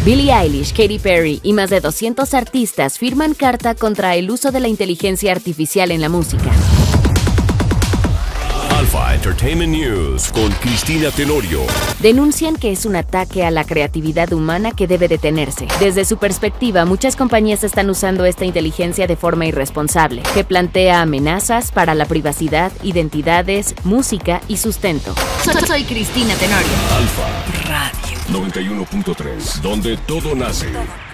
Billie Eilish, Katy Perry y más de 200 artistas firman carta contra el uso de la inteligencia artificial en la música. Alpha Entertainment News con Cristina Tenorio. Denuncian que es un ataque a la creatividad humana que debe detenerse. Desde su perspectiva, muchas compañías están usando esta inteligencia de forma irresponsable, que plantea amenazas para la privacidad, identidades, música y sustento. Soy Cristina Tenorio. Alpha Radio 91.3, donde todo nace.